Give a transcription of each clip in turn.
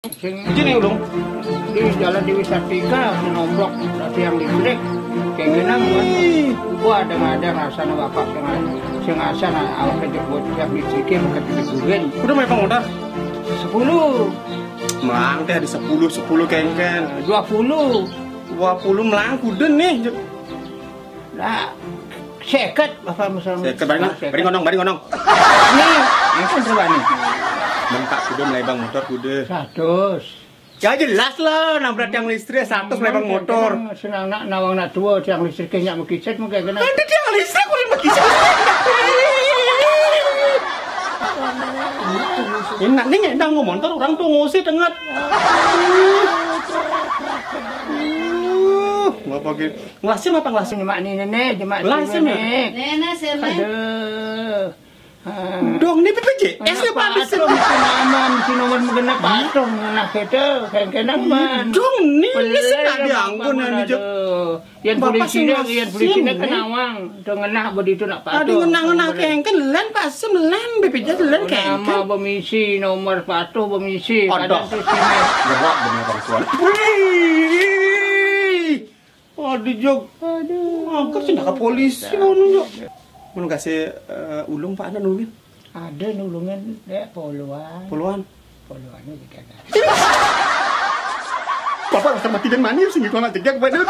Izin ya dong. Di jalan di Wisata nomblok yang listrik kayak gini gua ada rasanya bapak sing asana awak kerja buat tiap listriknya bukan dibugen. Udah main motor 10 melang teh di 10 kengken 20 melang kuden nih. nah seket bapak misalnya Seket bari ngonong nih kan coba nih mentak kuda melebang motor kuda 100 ya jelas lah nabrak yang listrik 100 melebang motor senang nak nawang nak tua tiang listriknya mau kicet mau kayak gini ada tiang listrik boleh berkisah enak nih ngedang ngomong motor orang tuh ngusir dengar bapak gitu ngelasin apa ngelasin jemak nih nenek jemak ngelasin Nenek serna. aduh dong nih BPJS ya Pak bisa nama mesti nomor mengenai patung nak kita kenang man dong nih bisa nggak diangkut nih yang polisinya kenawang dengan nak begitu nak patung aduh ngenang kengken len Pak semelen BPJS len nama kengken pemisi nomor patung pemisi ada tuh sini gerak bener Bang Suan aduh jog angkat sih ke polisi nunjuk mau kasih ulung Pak ada nulungin ada nulungan ya poluan ini juga ada Bapak sama tidak manis sih kalau jejak aduh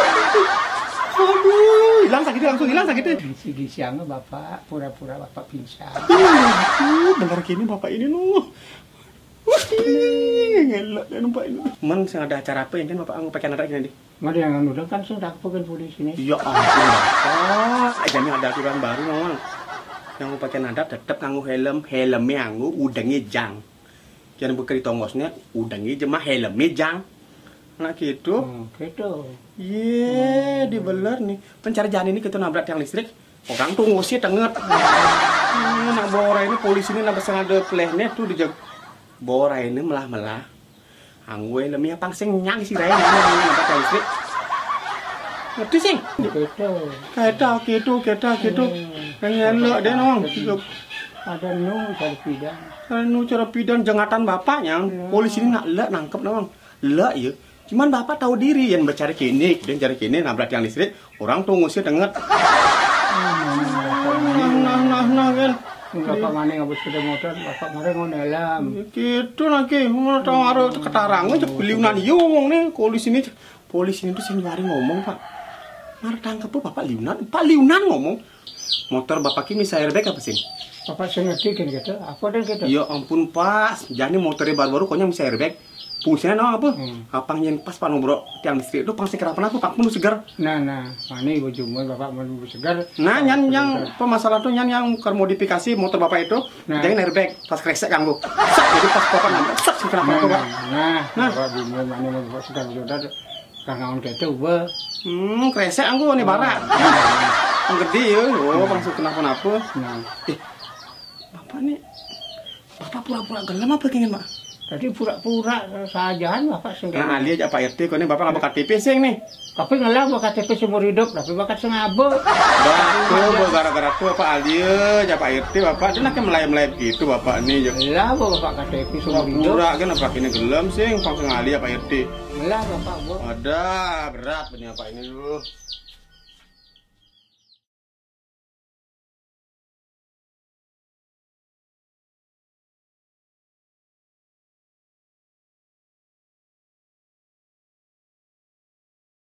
hilang sakitnya langsung hilang sakitnya di siang bapak pura-pura bapak pingsan bener gini Bapak ini nuh ngelak dan Pak ini men sing ada acara apa yang kan Bapak pakai anak gini mana yang udah kan sudah bukan polisi ini ya ampun Bapak jadi ada aturan baru memang yang mau pakai nadap tetap nganggo helmnya nganggo udangnya jang jangan bekerja tongosnya udangnya jemah helmnya jang nah gitu di beler nih pencari jalan ini kita nabrak tiang listrik orang tuh ngusir tenget nak bawa ini polisi ini nabrak sengaja plehnya tuh dijag bawa ini melah anggo helmnya pangseng nyang si raya nabrak tiang listrik ngerti sih kita gitu yang elok deh nong ada cara pidan jengatan bapaknya polisi ini nak lek nangkep nong lek ya cuman bapak tahu diri yang bercari kini dan cari kini nabrak tiang listrik orang tuh ngusir denget nah kan bapak mana nggak sepeda motor bapak mana ngondelam gitu lagi mau tahu harus ketarangan cek liunan yung nih polisi ini tuh sing nyari ngomong Pak marah tangkep tuh Bapak liunan ngomong motor Bapak ini bisa airbag apa sih? Bapak sengerti kan gitu? Apa dan gitu? Ya ampun Pak, jadi motornya baru-baru koknya bisa airbag. Fungsinya no apa? Apang yang pas Pak Nobro tiang listrik itu pang seger apa Pak menu segar. Nah, mana ibu cuma Bapak menu segar. Nah, yang pemasalah tuh yang modifikasi motor Bapak itu jangan airbag, pas kresek ganggu. Jadi pas Bapak nambah, sih kenapa Bapak? Nah, Bapak bingung mana mau segar kangen gitu, kresek anggo nih barak. Yang gede ya, langsung kenapa-napa. Bapak pura-pura gelem apa pengen Pak? Tadi pura-pura sajahan Bapak sengaja. Nah, ali aja Pak RT, kau ini Bapak nggak KTP sih nih. Tapi ngelah bawa KTP seumur hidup, tapi bakat sengabe. Bapak gara-gara tuh Pak ali aja Pak RT Bapak, dia nak melayap-melayap gitu Bapak nih. Ngelah bawa Bapak KTP seumur hidup. Pura kan apa ini gelem sih, langsung ali ya Pak RT. Ngelah Bapak bawa. Ada berat punya Pak ini dulu.